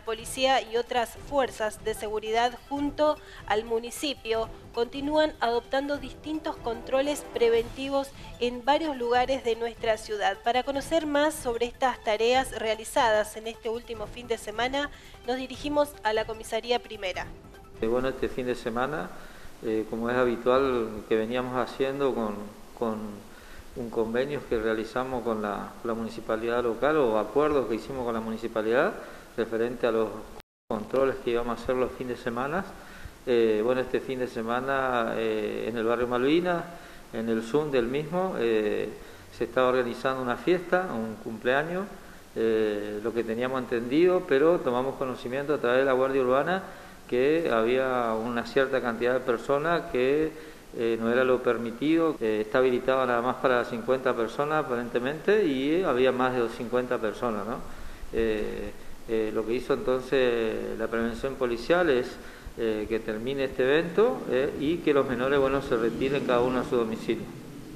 policía y otras fuerzas de seguridad junto al municipio continúan adoptando distintos controles preventivos en varios lugares de nuestra ciudad. Para conocer más sobre estas tareas realizadas en este último fin de semana, nos dirigimos a la Comisaría Primera. Bueno, este fin de semana, como es habitual que veníamos haciendo con un convenio que realizamos con la municipalidad local o acuerdos que hicimos con la municipalidad referente a los controles que íbamos a hacer los fines de semana. Bueno, este fin de semana en el barrio Malvinas, en el Zoom del mismo, se estaba organizando una fiesta, un cumpleaños, lo que teníamos entendido, pero tomamos conocimiento a través de la Guardia Urbana que había una cierta cantidad de personas que no era lo permitido, está habilitado nada más para 50 personas aparentemente y había más de 50 personas, ¿no? Lo que hizo entonces la prevención policial es que termine este evento y que los menores, bueno, se retiren cada uno a su domicilio.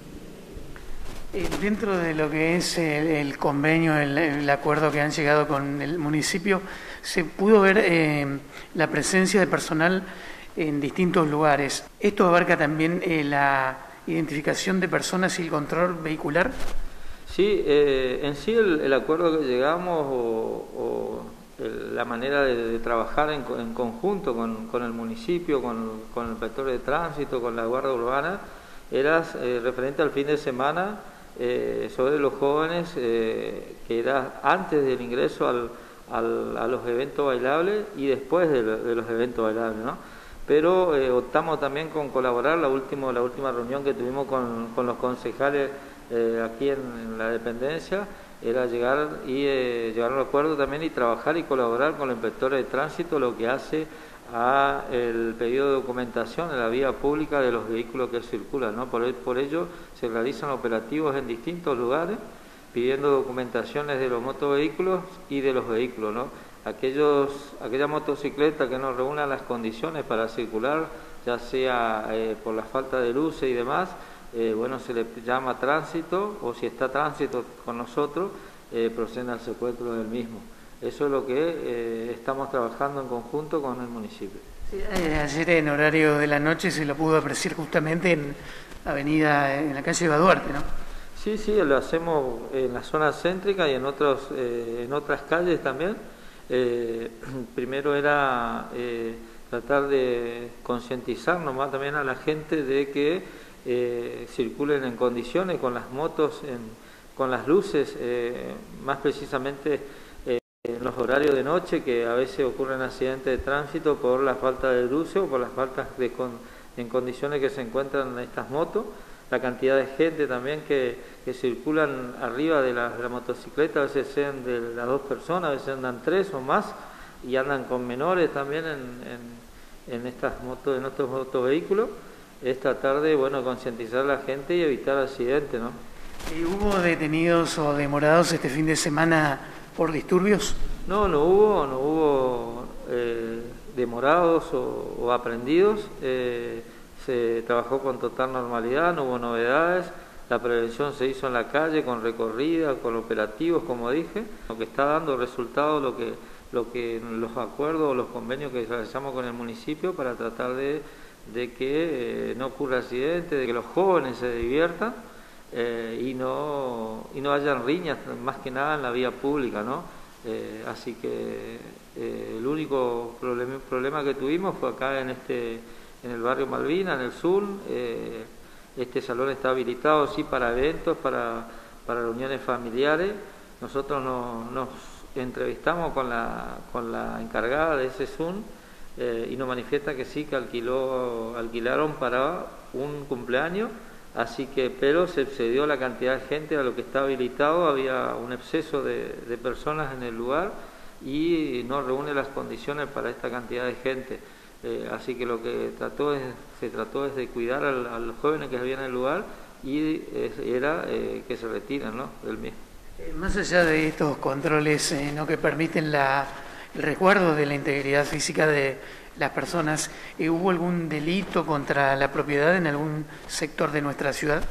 Dentro de lo que es el convenio, el acuerdo que han llegado con el municipio, se pudo ver la presencia de personal en distintos lugares. ¿Esto abarca también la identificación de personas y el control vehicular? Sí, en sí el acuerdo que llegamos o la manera de trabajar en conjunto con el municipio, con el inspector de tránsito, con la Guardia Urbana, era referente al fin de semana sobre los jóvenes, que era antes del ingreso a los eventos bailables y después de los eventos bailables, ¿no? Pero optamos también con colaborar, la última reunión que tuvimos con los concejales aquí en la dependencia, era llegar a un acuerdo también y trabajar y colaborar con los inspectores de tránsito, lo que hace a el pedido de documentación en la vía pública de los vehículos que circulan, ¿no? Por ello se realizan operativos en distintos lugares pidiendo documentaciones de los motovehículos y de los vehículos, ¿no? Aquella motocicleta que no reúna las condiciones para circular, ya sea por la falta de luces y demás, bueno, se le llama tránsito, o si está tránsito con nosotros, procede al secuestro del mismo. Eso es lo que estamos trabajando en conjunto con el municipio. Sí, ayer en horario de la noche se lo pudo apreciar justamente en la calle Eva Duarte, ¿no? Sí, lo hacemos en la zona céntrica y en otras calles también. Primero era tratar de concientizar nomás también a la gente de que circulen en condiciones con las motos, con las luces, más precisamente en los horarios de noche, que a veces ocurren accidentes de tránsito por la falta de luces o por las faltas en condiciones que se encuentran estas motos. La cantidad de gente también que circulan arriba de la motocicleta, a veces sean de las dos personas, a veces andan tres o más y andan con menores también en estas motos, en estos motovehículos. Es tratar de, bueno, concientizar a la gente y evitar accidentes, ¿no? ¿Y hubo detenidos o demorados este fin de semana por disturbios? No hubo demorados o aprendidos. Se trabajó con total normalidad, no hubo novedades. La prevención se hizo en la calle con recorrida, con operativos, como dije, lo que está dando resultado lo que los acuerdos o los convenios que realizamos con el municipio para tratar de que no ocurra accidentes, de que los jóvenes se diviertan y no hayan riñas, más que nada en la vía pública, ¿no? Así que el único problema que tuvimos fue acá en el barrio Malvinas, en el sur. Este salón está habilitado sí para eventos, para reuniones familiares. Nosotros nos entrevistamos con la encargada de ese Zoom y nos manifiesta que sí, que alquilaron para un cumpleaños, así que, pero se excedió la cantidad de gente a lo que está habilitado, había un exceso de personas en el lugar y no reúne las condiciones para esta cantidad de gente. Así que lo que se trató es de cuidar a los jóvenes que había en el lugar y era que se retiren, ¿no?, del mismo. Más allá de estos controles ¿no?, que permiten el resguardo de la integridad física de las personas, ¿hubo algún delito contra la propiedad en algún sector de nuestra ciudad?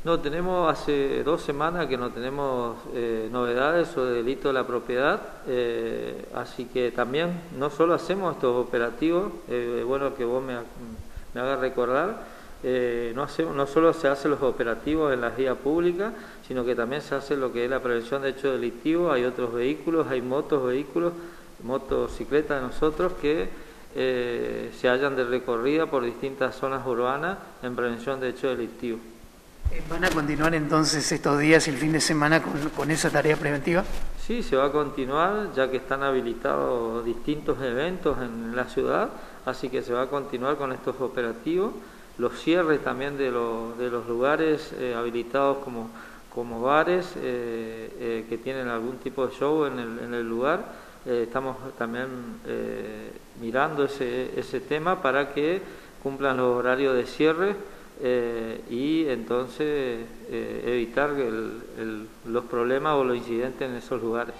No, tenemos hace 2 semanas que no tenemos novedades sobre delito de la propiedad, así que también no solo hacemos estos operativos, bueno que vos me hagas recordar, no solo se hacen los operativos en las vías públicas, sino que también se hace lo que es la prevención de hechos delictivos. Hay otros vehículos, hay vehículos, motocicletas de nosotros que se hallan de recorrida por distintas zonas urbanas en prevención de hechos delictivos. ¿Van a continuar entonces estos días y el fin de semana con esa tarea preventiva? Sí, se va a continuar, ya que están habilitados distintos eventos en la ciudad, así que se va a continuar con estos operativos. Los cierres también de los lugares habilitados como bares que tienen algún tipo de show en el lugar. Estamos también mirando ese tema para que cumplan los horarios de cierre y entonces evitar los problemas o los incidentes en esos lugares.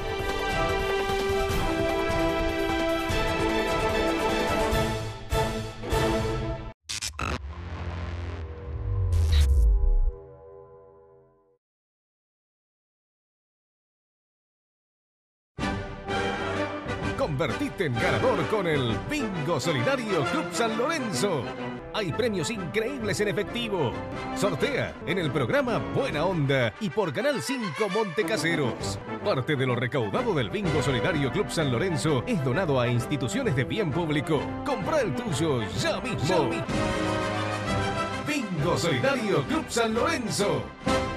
Convertite en ganador con el Bingo Solidario Club San Lorenzo. Hay premios increíbles en efectivo. Sortea en el programa Buena Onda y por Canal 5 Montecaseros. Parte de lo recaudado del Bingo Solidario Club San Lorenzo es donado a instituciones de bien público. Compra el tuyo ya mismo. Bingo Solidario Club San Lorenzo.